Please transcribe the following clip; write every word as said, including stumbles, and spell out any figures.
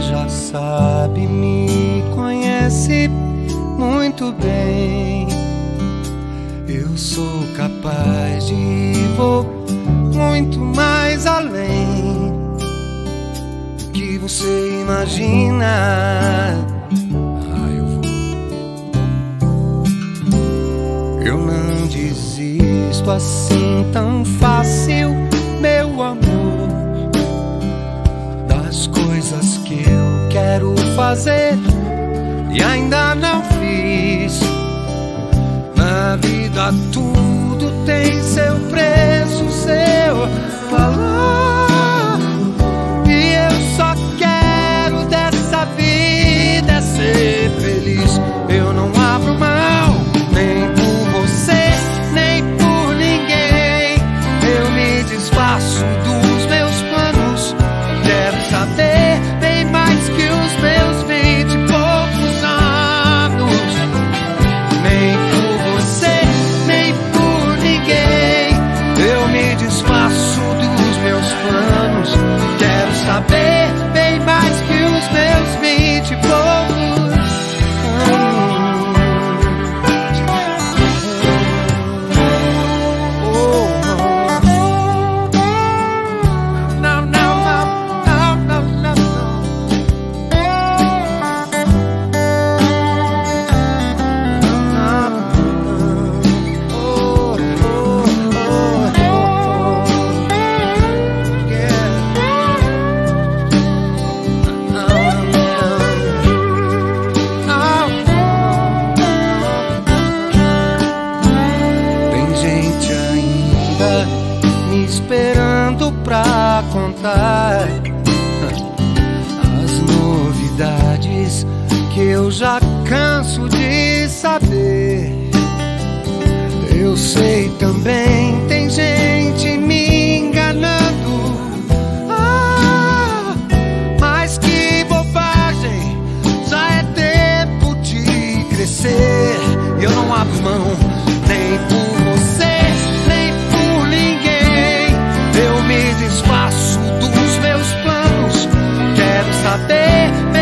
já sabe, me conhece muito bem. Eu sou capaz de ir, vou muito mais além do que você imagina. Ah, eu vou. Eu não desisto assim tão fácil, meu amor, das coisas que eu quero fazer e ainda não fiz. Na vida tudo tem seu preço, seu valor, e eu só quero dessa vida ser feliz. Eu não abro mão, nem por você, nem por ninguém. Eu me desfaço dos meus planos. Quero saber bem mais que os meus vinte e poucos anos. Nem por você, nem por ninguém. Eu me desfaço dos meus planos. Quero saber bem mais que os meus vinte e poucos anos. Oh, não, não, não, não, não, não, não. Oh, oh, oh, oh, yeah. Tem gente ainda me esperando pra contar as novidades que eu já canso de saber. Eu sei também, tem gente me enganando. Ah, mas que bobagem, já é tempo de crescer. Eu não abro mão, nem por você, nem por ninguém. Eu me desfaço dos meus planos. Quero saber